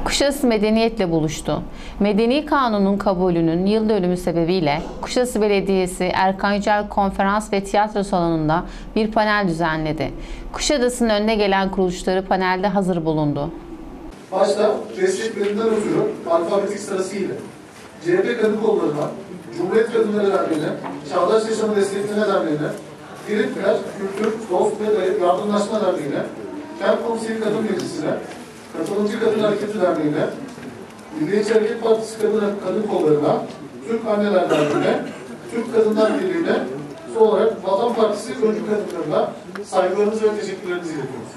Kuşadası medeniyetle buluştu. Medeni Kanun'un kabulünün yıl dönümü sebebiyle Kuşadası Belediyesi Erkan Yücel Konferans ve Tiyatro Salonu'nda bir panel düzenledi. Kuşadası'nın önde gelen kuruluşları panelde hazır bulundu. Başta desteklerimden ötürü alfabetik sırasıyla CHP Kadın Kolları'na, Cumhuriyet Kadınları Derneği'ne, Çağdaş Yaşamı Destekleme Derneği'ne, Giritler, Kültür, Dost ve Yardımlaşma Derneği'ne, Kent Konseyi Kadın Meclisi'ne, Katılımcı Kadın Hareketi Derneği'ne, Milliyetçi Hareket Partisi Kadın Kolları'na, Türk Anneler Derneği'ne, Türk Kadınlar Birliği'ne, son olarak Vatan Partisi öncü kadınlarına saygılarımızı ve teşekkürlerimizi iletiyoruz.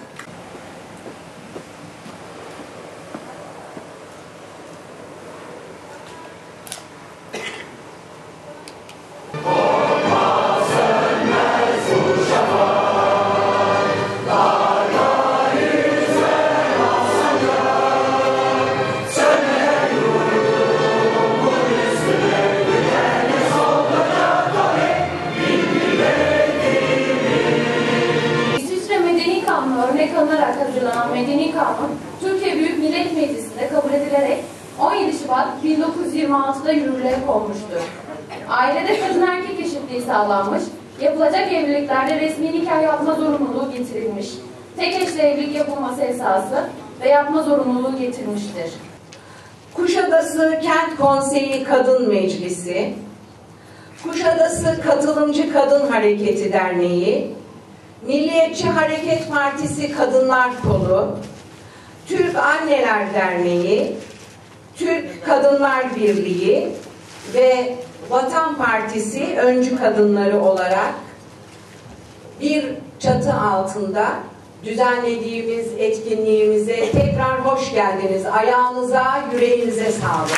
Örnek alınarak hazırlanan Medeni Kanun, Türkiye Büyük Millet Meclisi'nde kabul edilerek 17 Şubat 1926'da yürürlüğe konmuştur. Ailede kadın erkek eşitliği sağlanmış, yapılacak evliliklerde resmi nikah yapma zorunluluğu getirilmiş, tek eşle evlilik yapılması esası ve yapma zorunluluğu getirmiştir. Kuşadası Kent Konseyi Kadın Meclisi, Kuşadası Katılımcı Kadın Hareketi Derneği, Milliyetçi Hareket Partisi Kadınlar Kolu, Türk Anneler Derneği, Türk Kadınlar Birliği ve Vatan Partisi öncü kadınları olarak bir çatı altında düzenlediğimiz etkinliğimize tekrar hoş geldiniz. Ayağınıza, yüreğinize sağlık.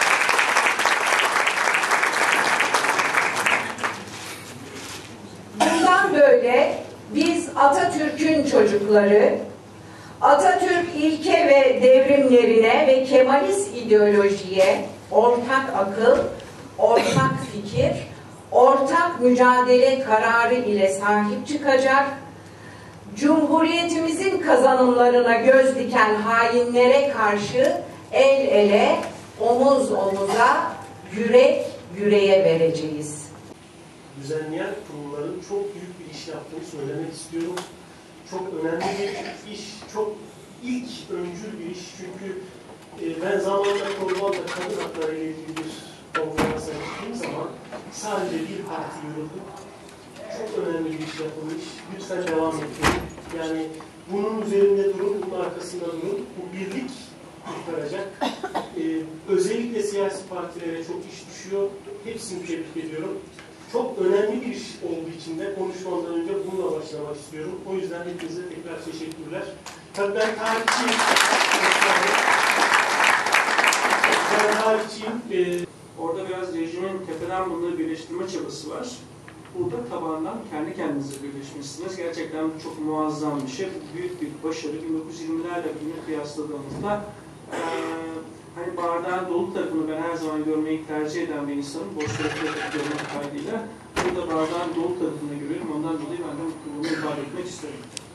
Bundan böyle biz Atatürk'ün çocukları, Atatürk ilke ve devrimlerine ve Kemalist ideolojiye ortak akıl, ortak fikir, ortak mücadele kararı ile sahip çıkacak, Cumhuriyetimizin kazanımlarına göz diken hainlere karşı el ele, omuz omuza, yürek yüreğe vereceğiz. Düzenleyen kurumların çok büyük bir iş yaptığını söylemek istiyorum. Çok önemli bir iş, çok ilk öncül bir iş. Çünkü ben zamanında Kordoğan'da kadın hakları ile ilgili bir konferansa gittiğim zaman sadece bir parti yoruldu. Çok önemli bir iş yapılmış. Lütfen devam edin. Yani bunun üzerinde durun, bunun arkasında durun. Bu birlik kurtaracak. Özellikle siyasi partilere çok iş düşüyor. Hepsini tebrik ediyorum. Çok önemli bir iş olduğu için de konuşmamdan önce bununla başlamak istiyorum. O yüzden hepinize tekrar teşekkürler. Tabii ben tarihçiyim. Orada biraz rejimin tepeden bunları birleştirme çabası var. Burada tabandan kendi kendinize birleşmişsiniz. Gerçekten çok muazzam bir şey. Büyük bir başarı. 1920'lerle bugünü kıyasladığımızda hani bardağın dolu tarafını ben her zaman görmeyi tercih eden bir insanım. Boş tarafını görmek kaydıyla. Burada bardağın dolu tarafını görüyorum. Ondan dolayı ben de mutluluğumu ifade etmek isterim.